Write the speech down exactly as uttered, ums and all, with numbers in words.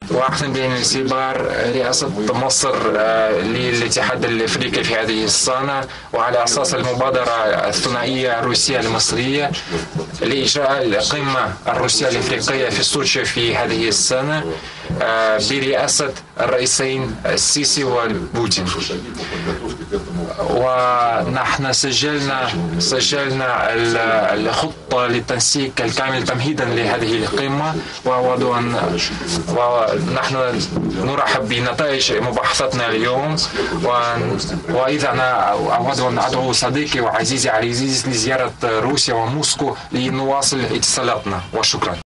وأحسن بين الاعتبار رئاسة مصر للاتحاد الأفريقي في هذه السنة، وعلى أساس المبادرة الثنائية الروسية المصرية لإجراء القمة الروسية الأفريقية في سوتشي في هذه السنة برئاسة الرئيسين السيسي والبوتين. ونحن سجلنا سجلنا الخطة للتنسيق الكامل تمهيدا لهذه القمة، ونحن نرحب بنتائج مباحثتنا اليوم. وإذا أنا أود أن أدعو صديقي وعزيزي عزيز لزيارة روسيا وموسكو لنواصل اتصالاتنا، وشكرا.